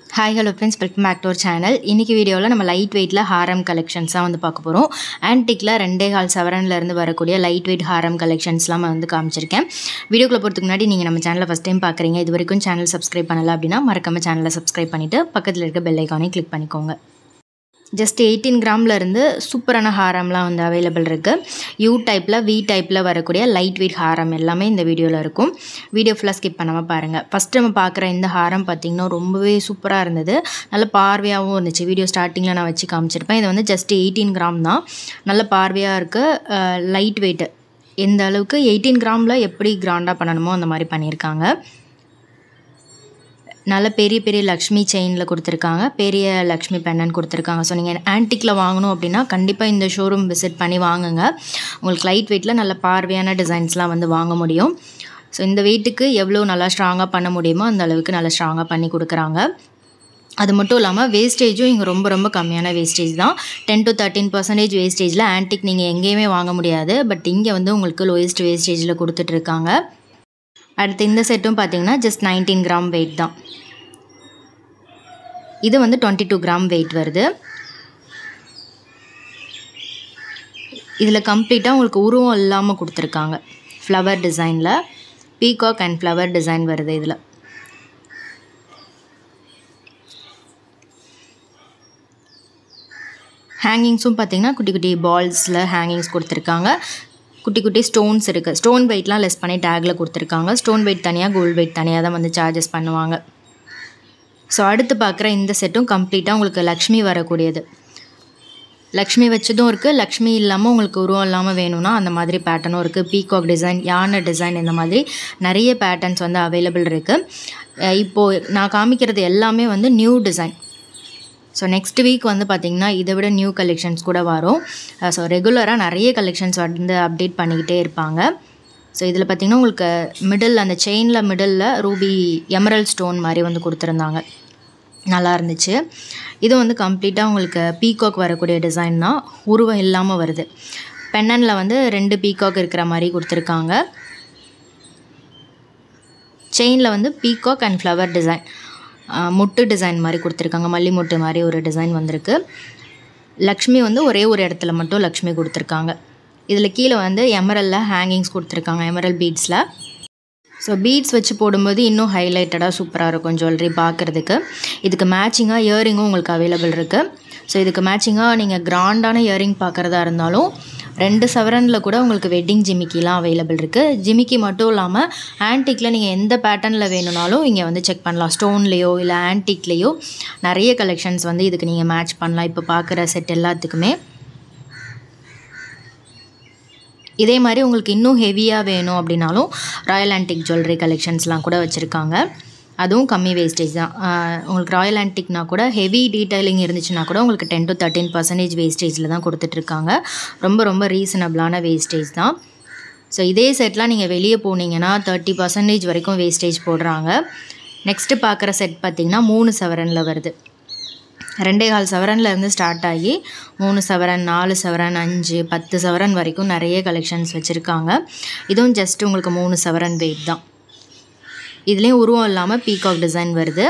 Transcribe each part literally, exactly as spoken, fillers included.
Hi hello friends, welcome back to our channel. இன்னைக்கு வீடியோல நம்ம லைட் வெயிட்ல ஹாரம் கலெக்ஷன்ஸ் தான் வந்து பார்க்க போறோம். ஆன்டிக்ல ரெண்டே கால் சவரன்ல இருந்து வரக்கூடிய லைட் வெயிட் ஹாரம் கலெக்ஷன்ஸ்லாம் வந்து காமிச்சிருக்கேன். வீடியோக்குள்ள போறதுக்கு முன்னாடி நீங்க நம்ம சேனலை ஃபர்ஸ்ட் டைம் பார்க்கறீங்க, இதுவரைக்கும் சேனல் சப்ஸ்கிரைப் பண்ணல அப்படினா மறக்காம சேனலை சப்ஸ்கிரைப் பண்ணிட்டு பக்கத்துல இருக்க பெல் ஐகானை கிளிக் பண்ணிக்கோங்க. Just eighteen கிராம்ல இருந்து சூப்பரான ஹாரம்லாம் வந்து அவேலபிள் இருக்கு. U டைப்ல V டைப்ல வரக்கூடிய லைட் வெயிட் ஹாரம் எல்லாமே இந்த வீடியோல இருக்கும். வீடியோ ஃபுல்லா ஸ்கிப் பண்ணாம பாருங்க. ஃபர்ஸ்ட் நம்ம பார்க்குற இந்த ஹாரம் பாத்தீங்கன்னா ரொம்பவே சூப்பரா இருந்தது. நல்ல பார்வையாவும் இருந்துச்சு. வீடியோ ஸ்டார்டிங்ல நான் வச்சு காமிச்சிருப்பேன். இது வந்து just eighteen கிராம் தான். நல்ல பார்வையா இருக்கு. Light weight. எந்த அளவுக்கு eighteen கிராம்ல எப்படி கிராண்டா பண்ணணுமோ அந்த மாதிரி பண்ணிருக்காங்க. நல்ல பெரிய பெரிய லக்ஷ்மி செயின்ல கொடுத்திருக்காங்க, பெரிய லக்ஷ்மி பெண்ணன் கொடுத்திருக்காங்க. ஸோ நீங்கள் ஆன்டிக்ல வாங்கணும் அப்படின்னா கண்டிப்பாக இந்த ஷோரூம் விசிட் பண்ணி வாங்குங்க. உங்களுக்கு லைட் வெயிட்ல நல்ல பார்வையான டிசைன்ஸ்லாம் வந்து வாங்க முடியும். ஸோ இந்த வெயிட்டுக்கு எவ்வளோ நல்லா ஸ்ட்ராங்காக பண்ண முடியுமோ அந்த அளவுக்கு நல்லா ஸ்ட்ராங்காக பண்ணி கொடுக்குறாங்க. அது மட்டும் இல்லாமல் வேஸ்டேஜும் இங்கே ரொம்ப ரொம்ப கம்மியான வேஸ்டேஜ் தான். டென் டு தேர்ட்டின் பர்சன்டேஜ் வேஸ்டேஜில் ஆன்டிக் நீங்கள் எங்கேயுமே வாங்க முடியாது. பட் இங்கே வந்து உங்களுக்கு லோயஸ்ட் வேஸ்டேஜில் கொடுத்துட்ருக்காங்க. அடுத்து இந்த செட்டும் பார்த்தீங்கன்னா ஜஸ்ட் நைன்டீன் கிராம் வெயிட் தான். இது வந்து டுவெண்ட்டி டூ கிராம் வெயிட் வருது. இதில் கம்ப்ளீட்டாக உங்களுக்கு உருவம் இல்லாமல் கொடுத்துருக்காங்க. ஃப்ளவர் டிசைனில் பீகாக் அண்ட் ஃப்ளவர் டிசைன் வருது. இதில் ஹேங்கிங்ஸும் பார்த்தீங்கன்னா குட்டி குட்டி பால்ஸில் ஹேங்கிங்ஸ் கொடுத்துருக்காங்க. குட்டி குட்டி ஸ்டோன்ஸ் இருக்குது. ஸ்டோன் வெயிட்லாம் லெஸ் பண்ணி டேக்கில் கொடுத்துருக்காங்க. ஸ்டோன் வெயிட் தனியாக, கோல்டு வெயிட் தனியாக தான் வந்து சார்ஜஸ் பண்ணுவாங்க. ஸோ அடுத்து பார்க்குற இந்த செட்டும் கம்ப்ளீட்டாக உங்களுக்கு லக்ஷ்மி வரக்கூடியது. லக்ஷ்மி வச்சதும் இருக்குது, லக்ஷ்மி இல்லாமல் உங்களுக்கு உருவம் இல்லாமல் வேணும்னா அந்த மாதிரி பேட்டர்னும் இருக்குது. பீகாக் டிசைன், யானை டிசைன், இந்த மாதிரி நிறைய பேட்டர்ன்ஸ் வந்து அவைலபிள் இருக்குது. இப்போது நான் காமிக்கிறது எல்லாமே வந்து new design. So next week வந்து பார்த்திங்கன்னா இதை விட நியூ கலெக்ஷன்ஸ் கூட வரும். ஸோ ரெகுலராக நிறைய கலெக்ஷன்ஸ் வந்து அப்டேட் பண்ணிக்கிட்டே இருப்பாங்க. ஸோ இதில் பார்த்திங்கன்னா உங்களுக்கு மிடில் அந்த செயினில் மிடில் ரூபி எமரல்ட் ஸ்டோன் மாதிரி வந்து கொடுத்துருந்தாங்க. நல்லா இருந்துச்சு. இது வந்து கம்ப்ளீட்டாக உங்களுக்கு பீகாக் வரக்கூடிய டிசைன் தான், உருவம் இல்லாமல் வருது. பெண்ணனில் வந்து ரெண்டு பீகாக் இருக்கிற மாதிரி கொடுத்துருக்காங்க. செயினில் வந்து பீகாக் அண்ட் ஃப்ளவர் டிசைன், முட்டு டிசைன் மாதிரி கொடுத்துருக்காங்க. மல்லி முட்டு மாதிரி ஒரு டிசைன் வந்திருக்கு. லக்ஷ்மி வந்து ஒரே ஒரு இடத்துல மட்டும் லக்ஷ்மி கொடுத்துருக்காங்க. இதில் கீழே வந்து எமரலில் ஹேங்கிங்ஸ் கொடுத்துருக்காங்க, எமரல் பீட்ஸில். ஸோ பீட்ஸ் வச்சு போடும்போது இன்னும் ஹைலைட்டடாக சூப்பராக இருக்கும் ஜுவல்லரி பார்க்குறதுக்கு. இதுக்கு மேட்சிங்காக இயரிங்கும் உங்களுக்கு அவைலபிள் இருக்குது. ஸோ இதுக்கு மேட்சிங்காக நீங்கள் கிராண்டான இயரிங் பார்க்குறதா இருந்தாலும் ரெண்டு சவரனில் கூட உங்களுக்கு வெட்டிங் ஜிமிக்கிலாம் அவைலபிள் இருக்குது. ஜிமிக்கி மட்டும் இல்லாமல் ஆன்டிக்கில் நீங்கள் எந்த பேட்டர்னில் வேணும்னாலும் இங்கே வந்து செக் பண்ணலாம். ஸ்டோன்லேயோ இல்லை ஆன்டிக்லேயோ நிறைய கலெக்ஷன்ஸ் வந்து இதுக்கு நீங்கள் மேட்ச் பண்ணலாம். இப்போ பார்க்குற செட் எல்லாத்துக்குமே இதே மாதிரி உங்களுக்கு இன்னும் ஹெவியாக வேணும் அப்படின்னாலும் ராயல் ஆன்டிக் ஜுவல்லரி கலெக்ஷன்ஸ்லாம் கூட வச்சுருக்காங்க. அதுவும் கம்மி வேஸ்டேஜ் தான். உங்களுக்கு ராயல் ஆன்டிக்னா கூட ஹெவி டீட்டெயிலிங் இருந்துச்சுன்னா கூட உங்களுக்கு டென் டு தேர்ட்டின் பர்சன்டேஜ் வேஸ்டேஜில் தான் கொடுத்துட்ருக்காங்க. ரொம்ப ரொம்ப ரீசனபிளான வேஸ்டேஜ் தான். ஸோ இதே செட்லாம் நீங்கள் வெளியே போனீங்கன்னா தேர்ட்டி பர்சன்டேஜ் வரைக்கும் வேஸ்டேஜ் போடுறாங்க. நெக்ஸ்ட்டு பார்க்குற செட் பார்த்திங்கன்னா மூணு சவரனில் வருது. ரெண்டே கால் சவரனில் இருந்து ஸ்டார்ட் ஆகி மூணு சவரன், நாலு சவரன், அஞ்சு, பத்து சவரன் வரைக்கும் நிறைய கலெக்ஷன்ஸ் வச்சுருக்காங்க. இதுவும் ஜஸ்ட் உங்களுக்கு மூணு சவரன் வெயிட் தான். இதுலேயும் உருவம் இல்லாமல் பீகாக் டிசைன் வருது.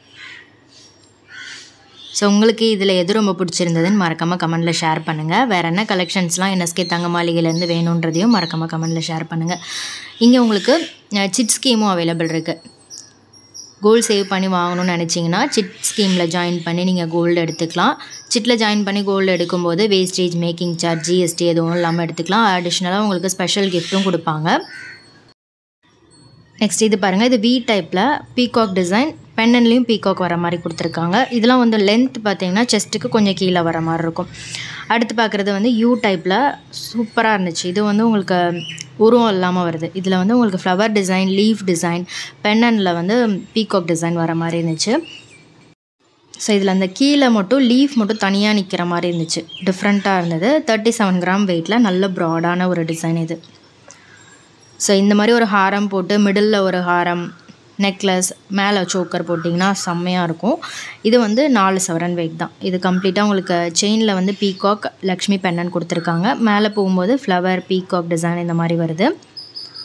ஸோ உங்களுக்கு இதில் எது ரொம்ப பிடிச்சிருந்ததுன்னு மறக்காமல் கமெண்டில் ஷேர் பண்ணுங்கள். வேறு என்ன கலெக்ஷன்ஸ்லாம் என்எஸ்கே தங்க மாளிகையிலேருந்து வேணுன்றதையும் மறக்காமல் கமெண்டில் ஷேர் பண்ணுங்கள். இங்கே உங்களுக்கு சிட் ஸ்கீமும் அவைலபிள் இருக்குது. கோல்டு சேவ் பண்ணி வாங்கணும்னு நினச்சிங்கன்னா சிட் ஸ்கீமில் ஜாயின் பண்ணி நீங்கள் கோல்டு எடுத்துக்கலாம். சிட்டில் ஜாயின் பண்ணி கோல்டு எடுக்கும்போது வேஸ்டேஜ், மேக்கிங் சார்ஜ், ஜிஎஸ்டி எதுவும் இல்லாமல் எடுத்துக்கலாம். அடிஷ்னலாக உங்களுக்கு ஸ்பெஷல் கிஃப்ட்டும் கொடுப்பாங்க. நெக்ஸ்ட் இது பாருங்கள், இது வி டைப்பில் பீகாக் டிசைன், பெண்ணன்லேயும் பீகாக் வர மாதிரி கொடுத்துருக்காங்க. இதெல்லாம் வந்து லென்த் பார்த்திங்கன்னா செஸ்ட்டுக்கு கொஞ்சம் கீழே வர மாதிரி இருக்கும். அடுத்து பார்க்குறது வந்து யூ டைப்பில் சூப்பராக இருந்துச்சு. இது வந்து உங்களுக்கு உருவம் இல்லாமல் வருது. இதில் வந்து உங்களுக்கு ஃப்ளவர் டிசைன், லீஃப் டிசைன், பெண்ணனில் வந்து பீகாக் டிசைன் வர மாதிரி இருந்துச்சு. ஸோ இதில் அந்த கீழே மட்டும் லீஃப் மட்டும் தனியாக நிற்கிற மாதிரி இருந்துச்சு. டிஃப்ரெண்ட்டாக இருந்தது. தேர்ட்டி செவன் கிராம் வெயிட்டில் நல்ல ப்ராடான ஒரு டிசைன் இது. ஸோ இந்த மாதிரி ஒரு ஹாரம் போட்டு மிடில் ஒரு ஹாரம், நெக்லஸ், மேலே சோக்கர் போட்டிங்கன்னா செம்மையாக இருக்கும். இது வந்து நாலு சவரன் வெயிட் தான். இது கம்ப்ளீட்டாக உங்களுக்கு செயினில் வந்து பீகாக், லக்ஷ்மி பெண்ணன் கொடுத்துருக்காங்க. மேலே போகும்போது ஃப்ளவர், பீகாக் டிசைன் இந்த மாதிரி வருது.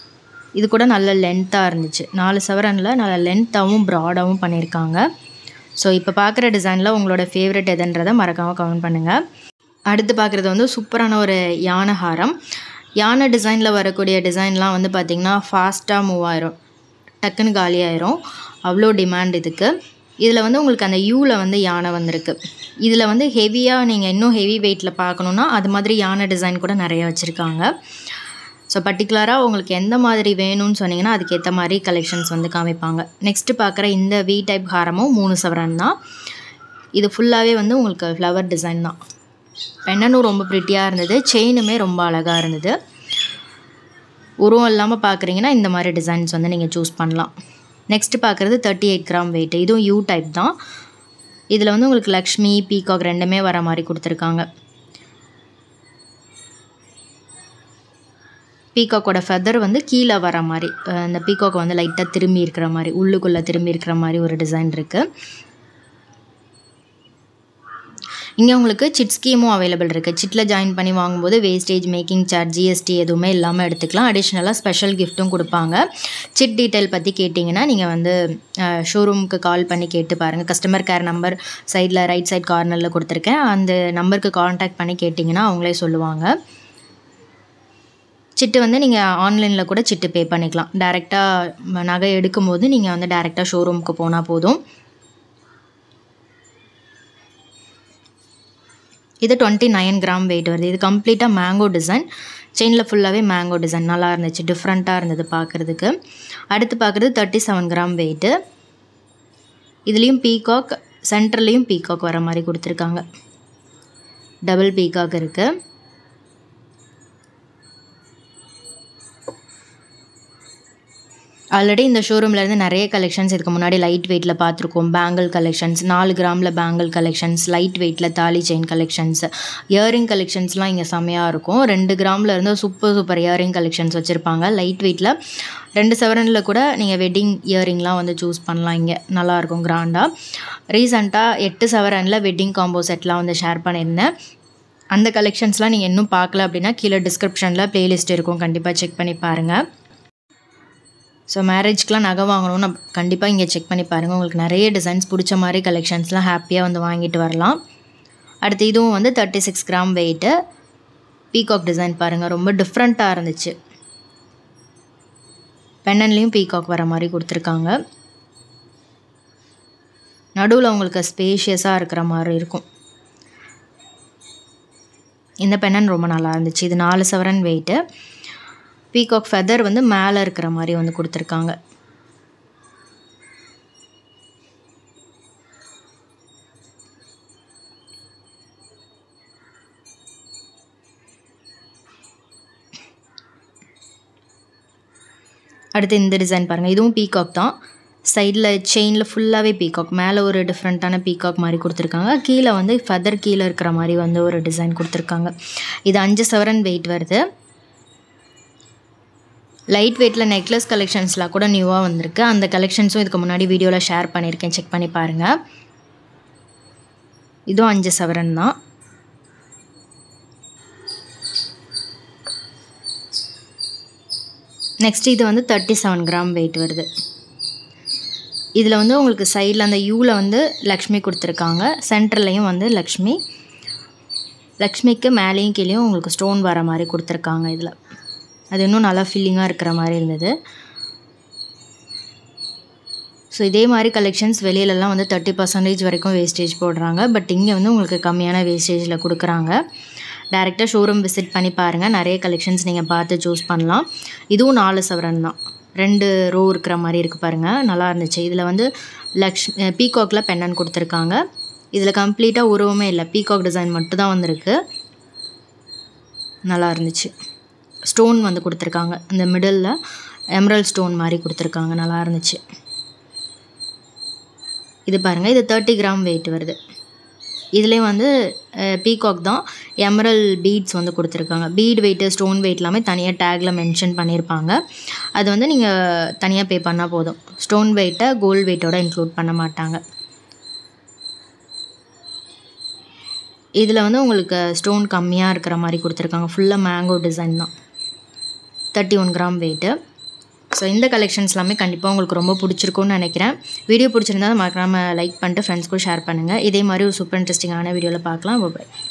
இது கூட நல்ல லென்த்தாக இருந்துச்சு. நாலு சவரனில் நல்ல லென்த்தாகவும் ப்ராடாகவும் பண்ணியிருக்காங்க. ஸோ இப்போ பார்க்குற டிசைனில் உங்களோட ஃபேவரட் எதுன்றதை மறக்காமல் கமெண்ட் பண்ணுங்கள். அடுத்து பார்க்குறது வந்து சூப்பரான ஒரு யானை ஹாரம். யானை டிசைனில் வரக்கூடிய டிசைன்லாம் வந்து பார்த்திங்கன்னா ஃபாஸ்ட்டாக மூவ் ஆயிரும், டக்குன்னு காலியாயிரும், அவ்வளோ டிமாண்ட் இதுக்கு. இதில் வந்து உங்களுக்கு அந்த யூவில் வந்து யானை வந்திருக்கு. இதில் வந்து ஹெவியாக நீங்கள் இன்னும் ஹெவி வெயிட்டில் பார்க்கணுன்னா அது மாதிரி யானை டிசைன் கூட நிறைய வச்சுருக்காங்க. ஸோ பர்டிகுலராக உங்களுக்கு எந்த மாதிரி வேணும்னு சொன்னீங்கன்னா அதுக்கேற்ற மாதிரி கலெக்ஷன்ஸ் வந்து காமிப்பாங்க. நெக்ஸ்ட்டு பார்க்குற இந்த வி டைப் ஹாரமும் மூணு சவரன் தான். இது ஃபுல்லாகவே வந்து உங்களுக்கு ஃப்ளவர் டிசைன் தான். பெண்ணனும் ரொம்ப ப்ரிட்டியாக இருந்தது, செயினுமே ரொம்ப அழகாக இருந்தது. உருவம் இல்லாமல் பார்க்குறீங்கன்னா இந்த மாதிரி டிசைன்ஸ் வந்து நீங்கள் சூஸ் பண்ணலாம். நெக்ஸ்ட்டு பார்க்குறது தேர்ட்டி எயிட் கிராம் வெயிட். இதுவும் யூ டைப் தான். இதில் வந்து உங்களுக்கு லக்ஷ்மி பீகாக் ரெண்டுமே வர மாதிரி கொடுத்துருக்காங்க. பீகாக்கோட ஃபெதர் வந்து கீழே வர மாதிரி, அந்த பீகாக் வந்து லைட்டாக திரும்பி இருக்கிற மாதிரி, உள்ளுக்குள்ளே திரும்பி இருக்கிற மாதிரி ஒரு டிசைன் இருக்குது. இங்கே உங்களுக்கு சிட் ஸ்கீமும் அவைலபிள் இருக்குது. சிட்டில் ஜாயின் பண்ணி வாங்கும்போது வேஸ்டேஜ், மேக்கிங் சார்ஜ், ஜிஎஸ்டி எதுவுமே இல்லாமல் எடுத்துக்கலாம். அடிஷ்னலாக ஸ்பெஷல் கிஃப்ட்டும் கொடுப்பாங்க. சிட் டீட்டெயில் பற்றி கேட்டிங்கன்னா நீங்கள் வந்து ஷோரூமுக்கு கால் பண்ணி கேட்டு பாருங்கள். கஸ்டமர் கேர் நம்பர் சைடில் ரைட் சைட் கார்னரில் கொடுத்துருக்கேன். அந்த நம்பருக்கு கான்டாக்ட் பண்ணி கேட்டிங்கன்னா அவங்களே சொல்லுவாங்க. சிட்டு வந்து நீங்கள் ஆன்லைனில் கூட சிட்டு பே பண்ணிக்கலாம். டேரெக்டாக நகை எடுக்கும் போது நீங்கள் வந்து டேரெக்டாக ஷோரூமுக்கு போனால் போதும். இது டுவெண்ட்டி நைன் கிராம் வெயிட் வருது. இது கம்ப்ளீட்டாக மேங்கோ டிசைன். செயினில் ஃபுல்லாகவே மேங்கோ டிசைன் நல்லா இருந்துச்சு, டிஃப்ரெண்ட்டாக இருந்தது பார்க்குறதுக்கு. அடுத்து பார்க்குறது தேர்ட்டி செவன் கிராம் வெயிட்டு. இதுலேயும் பீகாக், சென்டர்லேயும் பீகாக் வர மாதிரி கொடுத்துருக்காங்க. டபுள் பீகாக் இருக்குது. ஆல்ரெடி இந்த ஷோரூம்லேருந்து நிறைய கலெக்ஷன்ஸ் இதுக்கு முன்னாடி லைட் வெயிட்டில் பார்த்துருக்கோம். பேங்கிள் கலெக்ஷன்ஸ், நாலு கிராமில் பேங்கிள் கலெக்ஷன்ஸ், லைட் வெயிட்டில் தாலி செயின் கலெக்ஷன்ஸ், இயரிங் கலெக்ஷன்ஸ்லாம் இங்கே செம்மையாக இருக்கும். ரெண்டு கிராமில் இருந்து சூப்பர் சூப்பர் இயரிங் கலெக்ஷன்ஸ் வச்சுருப்பாங்க. லைட் வெயிட்டில் ரெண்டு செவரனில் கூட நீங்கள் வெட்டிங் இயரிங்லாம் வந்து சூஸ் பண்ணலாம். இங்கே நல்லாயிருக்கும் கிராண்டாக. ரீசெண்டாக எட்டு செவரனில் வெட்டிங் காம்போ செட்லாம் வந்து ஷேர் பண்ணியிருந்தேன். அந்த கலெக்ஷன்ஸ்லாம் நீங்கள் இன்னும் பார்க்கல அப்படின்னா கீழே டிஸ்கிரிப்ஷனில் ப்ளேலிஸ்ட் இருக்கும், கண்டிப்பாக செக் பண்ணி பாருங்கள். ஸோ மேரேஜ்க்கெலாம் நகை வாங்கணும்னு கண்டிப்பாக இங்கே செக் பண்ணி பாருங்கள். உங்களுக்கு நிறைய டிசைன்ஸ் பிடிச்ச மாதிரி கலெக்ஷன்ஸ்லாம் ஹாப்பியாக வந்து வாங்கிட்டு வரலாம். அடுத்து இதுவும் வந்து thirty six gram weight. Peacock design பாருங்கள், ரொம்ப டிஃப்ரெண்ட்டாக இருந்துச்சு. பெண்ணன்லேயும் பீகாக் வர மாதிரி கொடுத்துருக்காங்க. நடுவில் உங்களுக்கு ஸ்பேஷியஸாக இருக்கிற மாதிரி இருக்கும். இந்த பெண்ணன் ரொம்ப நல்லா இருந்துச்சு. இது நாலு சவரன் வெயிட்டு. பீகாக் ஃபெதர் வந்து மேலே இருக்கிற மாதிரி வந்து கொடுத்துருக்காங்க. அடுத்து இந்த டிசைன் பாருங்கள், இதுவும் பீகாக் தான். சைடில் செயினில் ஃபுல்லாகவே பீகாக், மேலே ஒரு டிஃப்ரெண்ட்டான பீகாக் மாதிரி கொடுத்துருக்காங்க. கீழே வந்து ஃபெதர் கீழே இருக்கிற மாதிரி வந்து ஒரு டிசைன் கொடுத்துருக்காங்க. இது அஞ்சு சவரன் வெயிட் வருது. லைட் வெயிட்டில் நெக்லஸ் கலெக்ஷன்ஸ்லாம் கூட நியூவாக வந்திருக்கு. அந்த கலெக்ஷன்ஸும் இதுக்கு முன்னாடி வீடியோவில் ஷேர் பண்ணியிருக்கேன், செக் பண்ணி பாருங்கள். இதுவும் அஞ்சு சவரன் தான். நெக்ஸ்ட் இது வந்து தேர்ட்டி செவன் கிராம் வெயிட் வருது. இதில் வந்து உங்களுக்கு சைடில் அந்த யூவில் வந்து லக்ஷ்மி கொடுத்துருக்காங்க. சென்டர்லேயும் வந்து லக்ஷ்மி, லக்ஷ்மிக்கு மேலேயும் கீழேயும் உங்களுக்கு ஸ்டோன் வர மாதிரி கொடுத்துருக்காங்க. இதில் அது இன்னும் நல்லா ஃபில்லிங்காக இருக்கிற மாதிரி இருந்தது. ஸோ இதே மாதிரி கலெக்ஷன்ஸ் வெளியிலலாம் வந்து தேர்ட்டி பர்சன்டேஜ் வரைக்கும் வேஸ்டேஜ் போடுறாங்க. பட் இங்கே வந்து உங்களுக்கு கம்மியான வேஸ்டேஜில் கொடுக்குறாங்க. டேரெக்டாக ஷோரூம் விசிட் பண்ணி பாருங்கள், நிறைய கலெக்ஷன்ஸ் நீங்கள் பார்த்து சூஸ் பண்ணலாம். இதுவும் நாலு சவரன் தான். ரெண்டு ரோ இருக்கிற மாதிரி இருக்குது பாருங்கள், நல்லா இருந்துச்சு. இதில் வந்து லக்ஷ் பீகாக்கில் பெண்ணன் கொடுத்துருக்காங்க. இதில் கம்ப்ளீட்டாக உருவமே இல்லை, பீகாக் டிசைன் மட்டும் தான் வந்திருக்கு. நல்லா இருந்துச்சு. ஸ்டோன் வந்து கொடுத்துருக்காங்க, இந்த மிடில் எமரல்ட் ஸ்டோன் மாதிரி கொடுத்துருக்காங்க, நல்லா இருந்துச்சு. இது பாருங்கள், இது தேர்ட்டி கிராம் வெயிட் வருது. இதுலேயும் வந்து பீகாக் தான், எமரல் பீட்ஸ் வந்து கொடுத்துருக்காங்க. பீட் வெயிட்டு, ஸ்டோன் வெயிட் எல்லாமே தனியாக டேக்கில் மென்ஷன் பண்ணியிருப்பாங்க. அது வந்து நீங்கள் தனியாக பே பண்ணால் போதும். ஸ்டோன் வெயிட்டை கோல்டு வெயிட்டோட இன்க்ளூட் பண்ண மாட்டாங்க. இதில் வந்து உங்களுக்கு ஸ்டோன் கம்மியாக இருக்கிற மாதிரி கொடுத்துருக்காங்க. ஃபுல்லாக மேங்கோ டிசைன் தான். Thirty one gram weight. So இந்த கலெக்ஷன்ஸ் எல்லாமே கண்டிப்பாக உங்களுக்கு ரொம்ப பிடிச்சிருக்கும்னு நினைக்கிறேன். வீடியோ பிடிச்சிருந்தா மறக்காமல் லைக் பண்ணிட்டு ஃப்ரெண்ட்ஸ் கூட ஷேர் பண்ணுங்கள். இதே மாதிரி ஒரு சூப்பர் இன்ட்ரெஸ்டிங்கான வீடியோவில் பார்க்கலாம். பாய்.